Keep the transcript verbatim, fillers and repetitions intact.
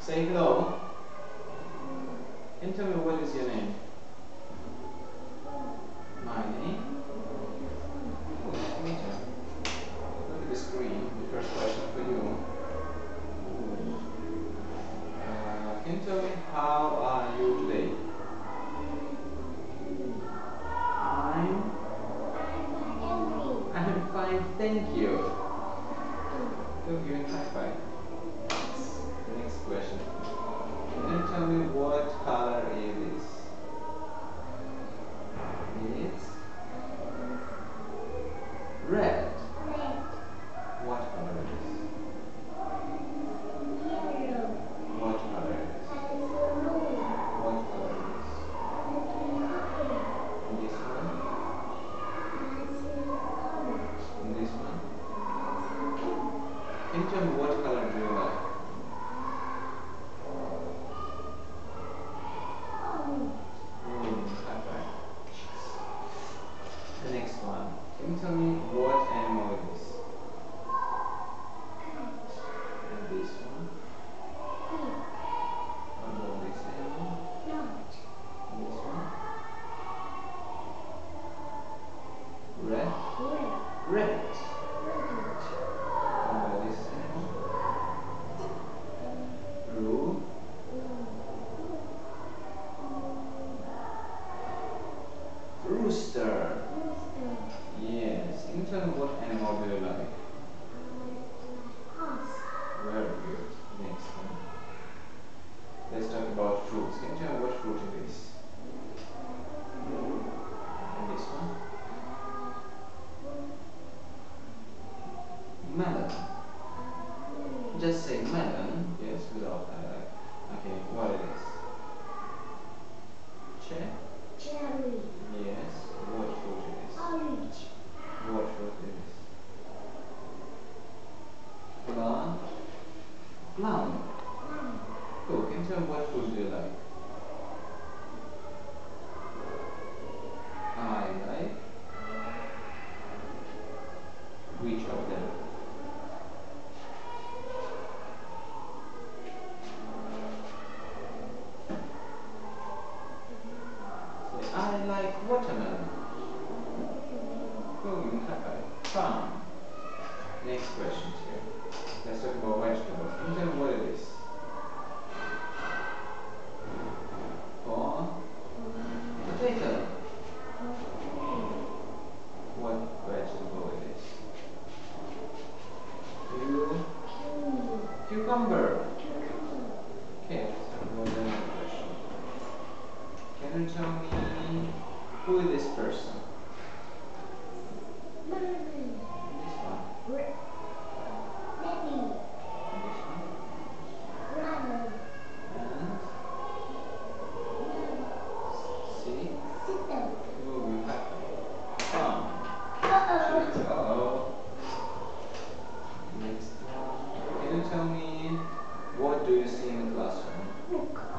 Say hello. And tell me, what is your name? My name? Oh, nice to meet you. Look at the screen. The first question for you. Ooh. Uh, can you tell me, how are you today? I'm... I'm fine, thank you. Look, you're in high five. The next question. Can you tell me what color it is? It's red. What color it is? What color it is? What color it is? And this one? And this one? Can you tell me, what color do you like? Oh, high five. The next one. Can you tell me what animal it is? And this one? What about this animal? And this one? Red? Red. What about this animal? Blue? Rooster. Yes. Can you tell me, what animal do you like? Very good. Next one. Let's talk about fruits. Can you tell me what fruit it is? And this one? Melon. Just say melon. Yes, without uh, okay, what it is? Cher? Cherry. Yes. What fruit it is? Orange. What fruit it is? Plum? Plum. Cool. Can you tell me, what fruit do you like? I like... Which of them? Say, I like watermelon. Cool. You can high five. Plum. Next question here. Let's talk about vegetables. Can you tell me what it is? Corn? Potato. What vegetable it is? You? Cucumber. Okay, let's talk about another question. Can you tell me, who is this person? This one. And this one. And see? Ooh, you have Tom. Uh-oh. Next one. Can you tell me, what do you see in the classroom? Book.